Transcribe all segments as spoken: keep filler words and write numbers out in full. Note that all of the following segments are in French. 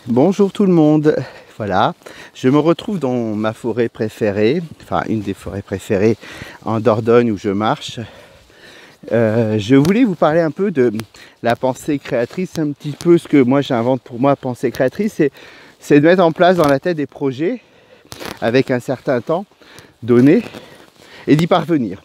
Bonjour tout le monde, voilà, je me retrouve dans ma forêt préférée, enfin une des forêts préférées en Dordogne où je marche. Euh, je voulais vous parler un peu de la pensée créatrice, un petit peu ce que moi j'invente pour moi, pensée créatrice, c'est de mettre en place dans la tête des projets avec un certain temps donné et d'y parvenir.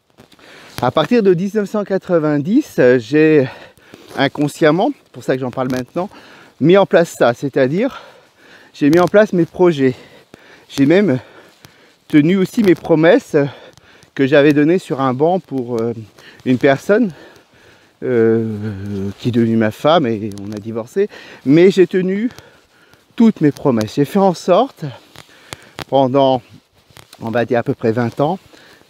À partir de mille neuf cent quatre-vingt-dix, j'ai inconsciemment, c'est pour ça que j'en parle maintenant, mis en place ça, c'est-à-dire j'ai mis en place mes projets. J'ai même tenu aussi mes promesses que j'avais données sur un banc pour euh, une personne euh, qui est devenue ma femme et on a divorcé. Mais j'ai tenu toutes mes promesses. J'ai fait en sorte, pendant, on va dire à peu près vingt ans,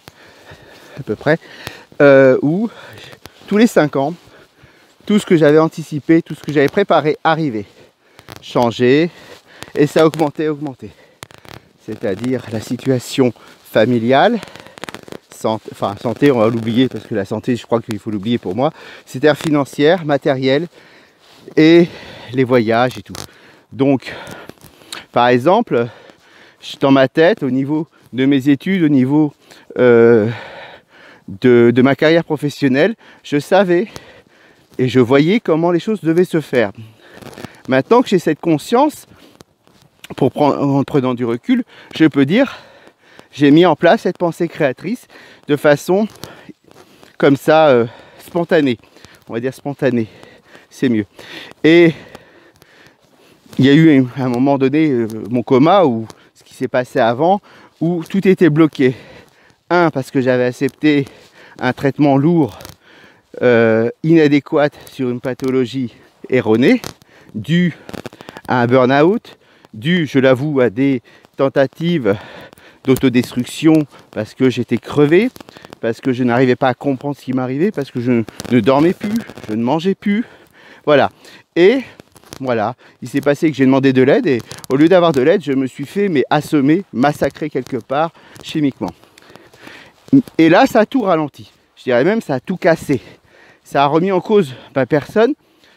à peu près, euh, où tous les cinq ans, tout ce que j'avais anticipé, tout ce que j'avais préparé arrivait, changeait, et ça augmentait, augmentait. C'est-à-dire la situation familiale, santé, enfin santé, on va l'oublier parce que la santé, je crois qu'il faut l'oublier pour moi, c'est-à-dire financière, matérielle, et les voyages et tout. Donc, par exemple, dans ma tête, au niveau de mes études, au niveau euh, de, de ma carrière professionnelle, je savais et je voyais comment les choses devaient se faire. Maintenant que j'ai cette conscience, pour prendre, en prenant du recul, je peux dire, j'ai mis en place cette pensée créatrice de façon comme ça, euh, spontanée. On va dire spontanée, c'est mieux. Et il y a eu à un moment donné euh, mon coma, ou ce qui s'est passé avant, où tout était bloqué. Un, parce que j'avais accepté un traitement lourd, Euh, inadéquate sur une pathologie erronée, due à un burn-out, due, je l'avoue, à des tentatives d'autodestruction parce que j'étais crevé, parce que je n'arrivais pas à comprendre ce qui m'arrivait, parce que je ne dormais plus, je ne mangeais plus, voilà. Et voilà, il s'est passé que j'ai demandé de l'aide et au lieu d'avoir de l'aide, je me suis fait mais assommer, massacrer quelque part chimiquement. Et là, ça a tout ralenti. Je dirais même ça a tout cassé. Ça a remis en cause ma personne,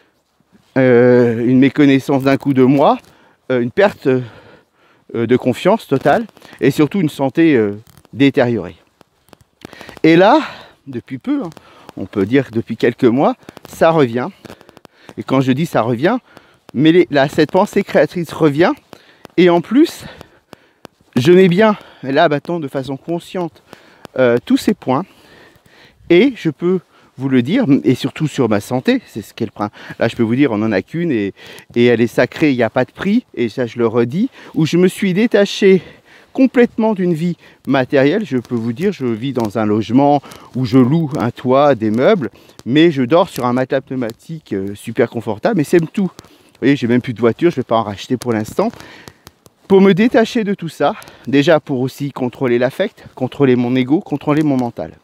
euh, une méconnaissance d'un coup de moi, euh, une perte euh, de confiance totale et surtout une santé euh, détériorée. Et là, depuis peu, hein, on peut dire que depuis quelques mois, ça revient. Et quand je dis ça revient, mais les, là, cette pensée créatrice revient. Et en plus, je mets bien, là maintenant de façon consciente, euh, tous ces points. Et je peux vous le dire, et surtout sur ma santé, c'est ce qu'elle prend. Là, je peux vous dire, on n'en a qu'une et, et elle est sacrée, il n'y a pas de prix, et ça, je le redis, où je me suis détaché complètement d'une vie matérielle. Je peux vous dire, je vis dans un logement où je loue un toit, des meubles, mais je dors sur un matelas pneumatique euh, super confortable, et c'est tout. Vous voyez, j'ai même plus de voiture, je ne vais pas en racheter pour l'instant. Pour me détacher de tout ça, déjà pour aussi contrôler l'affect, contrôler mon ego, contrôler mon mental.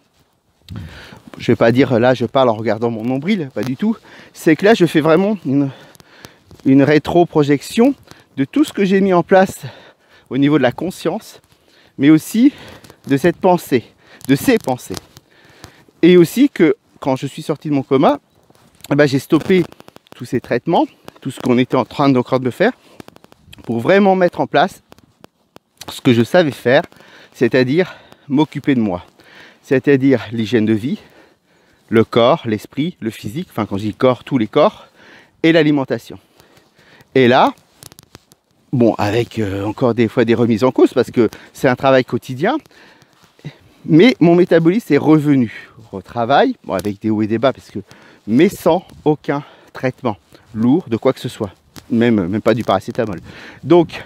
Je ne vais pas dire là je parle en regardant mon nombril, pas du tout. C'est que là je fais vraiment une, une rétro-projection de tout ce que j'ai mis en place au niveau de la conscience, mais aussi de cette pensée, de ces pensées. Et aussi que quand je suis sorti de mon coma, eh ben, j'ai stoppé tous ces traitements, tout ce qu'on était en train encore de faire, pour vraiment mettre en place ce que je savais faire, c'est-à-dire m'occuper de moi. C'est-à-dire l'hygiène de vie, le corps, l'esprit, le physique, enfin quand je dis corps, tous les corps, et l'alimentation. Et là, bon, avec euh, encore des fois des remises en cause, parce que c'est un travail quotidien, mais mon métabolisme est revenu au travail, bon, avec des hauts et des bas, parce que, mais sans aucun traitement lourd de quoi que ce soit, même, même pas du paracétamol. Donc,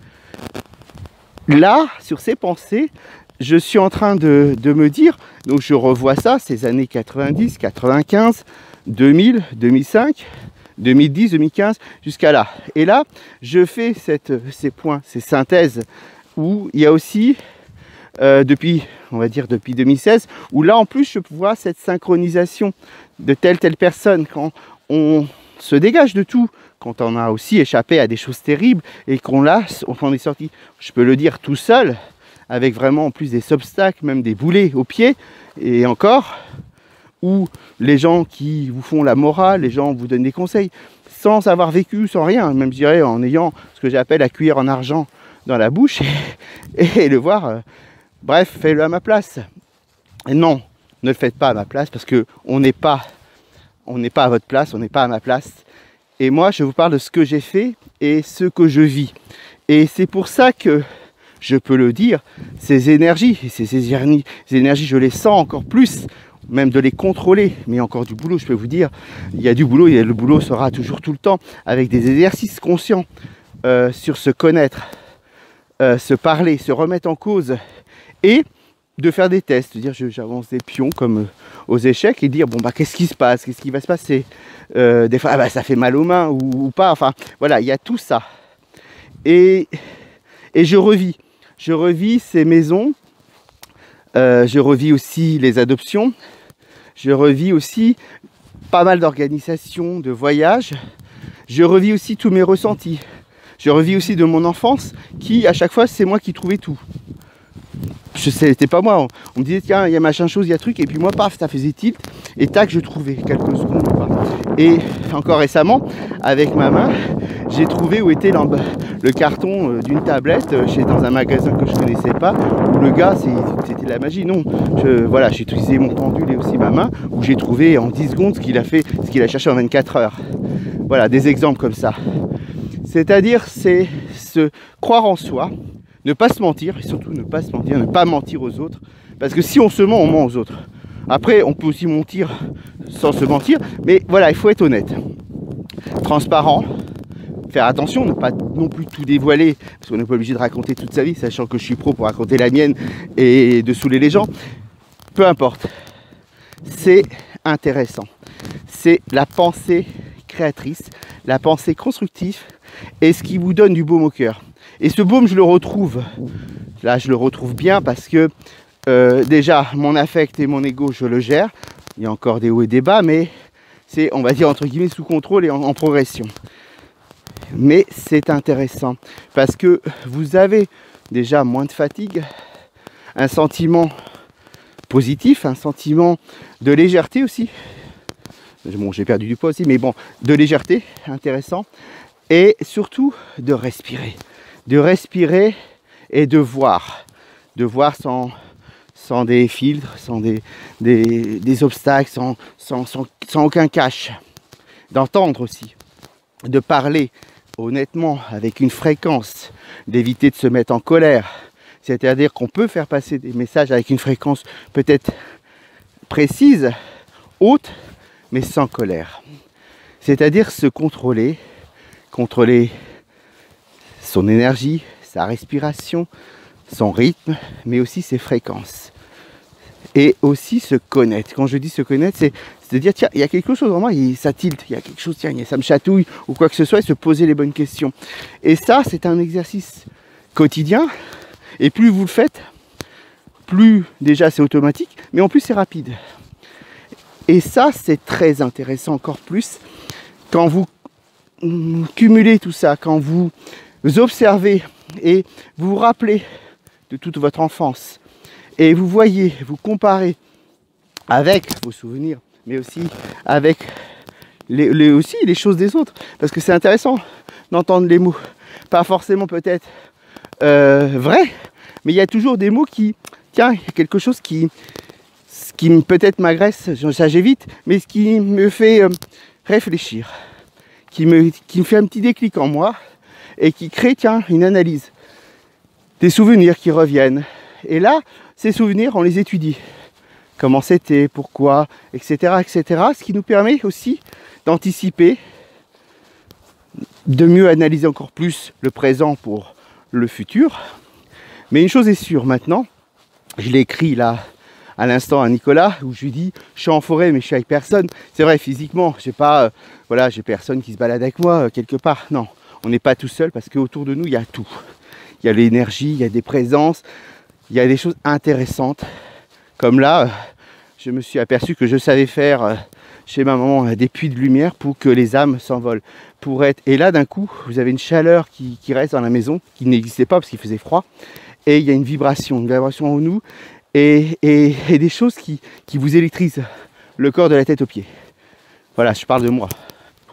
là, sur ces pensées, je suis en train de, de me dire, donc je revois ça, ces années quatre-vingt-dix, quatre-vingt-quinze, deux mille, deux mille cinq, deux mille dix, deux mille quinze, jusqu'à là. Et là, je fais cette, ces points, ces synthèses, où il y a aussi, euh, depuis, on va dire depuis deux mille seize, où là en plus je vois cette synchronisation de telle telle personne, quand on se dégage de tout, quand on a aussi échappé à des choses terribles, et qu'on l'a, on est sorti, je peux le dire tout seul, avec vraiment en plus des obstacles, même des boulets aux pieds, et encore, où les gens qui vous font la morale, les gens vous donnent des conseils, sans avoir vécu, sans rien, même je dirais en ayant ce que j'appelle la cuillère en argent dans la bouche et, et le voir, euh, bref, fais-le à ma place. Et non, ne le faites pas à ma place parce qu'on n'est pas, on n'est pas à votre place, on n'est pas à ma place. Et moi, je vous parle de ce que j'ai fait et ce que je vis. Et c'est pour ça que je peux le dire, ces énergies, ces, ces énergies, je les sens encore plus, même de les contrôler, mais encore du boulot, je peux vous dire, il y a du boulot, et le boulot sera toujours tout le temps, avec des exercices conscients euh, sur se connaître, euh, se parler, se remettre en cause, et de faire des tests, de dire j'avance des pions comme euh, aux échecs, et dire bon bah qu'est-ce qui se passe, qu'est-ce qui va se passer, euh, des fois ah, bah, ça fait mal aux mains ou, ou pas, enfin voilà, il y a tout ça, et, et je revis, je revis ces maisons, euh, je revis aussi les adoptions, je revis aussi pas mal d'organisations, de voyages. Je revis aussi tous mes ressentis. Je revis aussi de mon enfance qui, à chaque fois, c'est moi qui trouvais tout. Je sais, c'était pas moi. On, on me disait, tiens, il y a machin chose, il y a truc. Et puis moi, paf, ça faisait tilt. Et tac, je trouvais quelques secondes ou pas. Et encore récemment, avec ma main, j'ai trouvé où était le carton d'une tablette chez, dans un magasin que je connaissais pas. Où le gars, c'était de la magie. Non, je, voilà, j'ai utilisé mon pendule et aussi ma main. Où j'ai trouvé en dix secondes ce qu'il a fait, ce qu'il a cherché en vingt-quatre heures. Voilà, des exemples comme ça. C'est-à-dire, c'est se croire en soi. Ne pas se mentir, et surtout ne pas se mentir, ne pas mentir aux autres. Parce que si on se ment, on ment aux autres. Après, on peut aussi mentir sans se mentir, mais voilà, il faut être honnête. Transparent, faire attention, ne pas non plus tout dévoiler, parce qu'on n'est pas obligé de raconter toute sa vie, sachant que je suis pro pour raconter la mienne et de saouler les gens. Peu importe. C'est intéressant. C'est la pensée créatrice, la pensée constructive, et ce qui vous donne du baume au cœur. Et ce baume, je le retrouve, là je le retrouve bien parce que euh, déjà mon affect et mon ego, je le gère. Il y a encore des hauts et des bas, mais c'est, on va dire, entre guillemets, sous contrôle et en, en progression. Mais c'est intéressant parce que vous avez déjà moins de fatigue, un sentiment positif, un sentiment de légèreté aussi. Bon, j'ai perdu du poids aussi, mais bon, de légèreté, intéressant. Et surtout de respirer. De respirer et de voir. De voir sans, sans des filtres, sans des, des, des obstacles, sans, sans, sans, sans aucun cache. D'entendre aussi. De parler honnêtement, avec une fréquence. D'éviter de se mettre en colère. C'est-à-dire qu'on peut faire passer des messages avec une fréquence peut-être précise, haute, mais sans colère. C'est-à-dire se contrôler, contrôler son énergie, sa respiration, son rythme, mais aussi ses fréquences. Et aussi se connaître. Quand je dis se connaître, c'est de dire, tiens, il y a quelque chose en moi, ça tilte, il y a quelque chose, tiens, ça me chatouille, ou quoi que ce soit, et se poser les bonnes questions. Et ça, c'est un exercice quotidien, et plus vous le faites, plus déjà c'est automatique, mais en plus c'est rapide. Et ça, c'est très intéressant encore plus quand vous cumulez tout ça, quand vous observez et vous vous rappelez de toute votre enfance et vous voyez, vous comparez avec vos souvenirs, mais aussi avec les, les, aussi les choses des autres, parce que c'est intéressant d'entendre les mots, pas forcément peut-être euh, vrais, mais il y a toujours des mots qui, tiens, il y a quelque chose qui qui peut-être m'agresse, ça j'évite, mais ce qui me fait euh, réfléchir, qui me, qui me fait un petit déclic en moi et qui crée, tiens, une analyse, des souvenirs qui reviennent. Et là, ces souvenirs, on les étudie. Comment c'était, pourquoi, et cetera, et cetera. Ce qui nous permet aussi d'anticiper, de mieux analyser encore plus le présent pour le futur. Mais une chose est sûre maintenant, je l'ai écrit là, à l'instant à Nicolas, où je lui dis je suis en forêt mais je suis avec personne. C'est vrai, physiquement, j'ai pas, euh, voilà, j'ai personne qui se balade avec moi euh, quelque part. Non, on n'est pas tout seul parce qu'autour de nous il y a tout. Il y a l'énergie, il y a des présences, il y a des choses intéressantes. Comme là, euh, je me suis aperçu que je savais faire euh, chez ma maman euh, des puits de lumière pour que les âmes s'envolent. Pour être... Et là d'un coup, vous avez une chaleur qui, qui reste dans la maison, qui n'existait pas parce qu'il faisait froid. Et il y a une vibration, une vibration en nous. Et, et, et des choses qui, qui vous électrisent le corps de la tête aux pieds. Voilà, je parle de moi.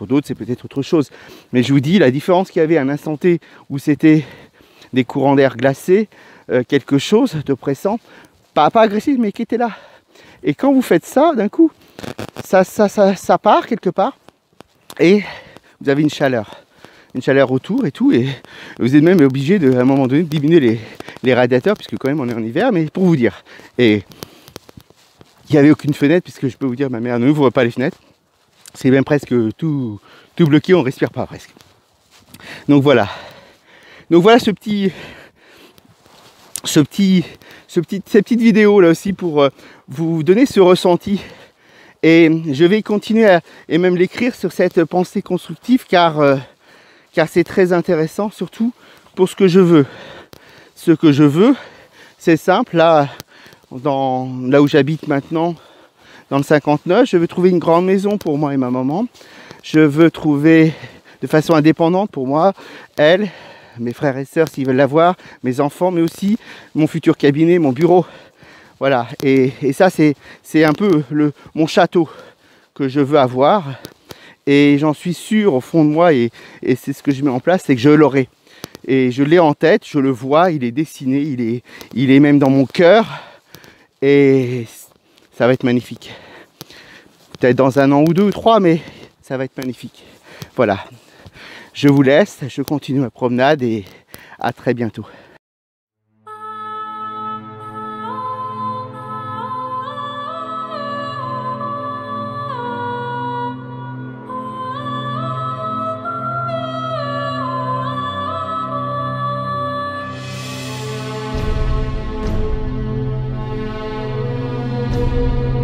Pour d'autres, c'est peut-être autre chose. Mais je vous dis, la différence qu'il y avait à un instant T où c'était des courants d'air glacés, euh, quelque chose d'oppressant, pas, pas agressif, mais qui était là. Et quand vous faites ça, d'un coup, ça, ça, ça, ça part quelque part et vous avez une chaleur. Une chaleur autour et tout, et vous êtes même obligé de, à un moment donné de diminuer les, les radiateurs, puisque quand même on est en hiver, mais pour vous dire. Et il n'y avait aucune fenêtre, puisque je peux vous dire, ma mère n'ouvre pas les fenêtres. C'est même presque tout, tout bloqué, on ne respire pas presque. Donc voilà. Donc voilà ce petit, ce petit, ce petit, ces petites vidéos là aussi pour euh, vous donner ce ressenti. Et je vais continuer à, et même l'écrire sur cette pensée constructive, car euh, car c'est très intéressant, surtout pour ce que je veux. Ce que je veux, c'est simple, là, dans, là où j'habite maintenant, dans le cinquante-neuf, je veux trouver une grande maison pour moi et ma maman. Je veux trouver de façon indépendante pour moi, elle, mes frères et sœurs s'ils veulent l'avoir, mes enfants, mais aussi mon futur cabinet, mon bureau. Voilà, et, et ça c'est un peu le, mon château que je veux avoir. Et j'en suis sûr au fond de moi, et, et c'est ce que je mets en place, c'est que je l'aurai. Et je l'ai en tête, je le vois, il est dessiné, il est, il est même dans mon cœur. Et ça va être magnifique. Peut-être dans un an ou deux ou trois, mais ça va être magnifique. Voilà. Je vous laisse, je continue ma promenade et à très bientôt. Thank you.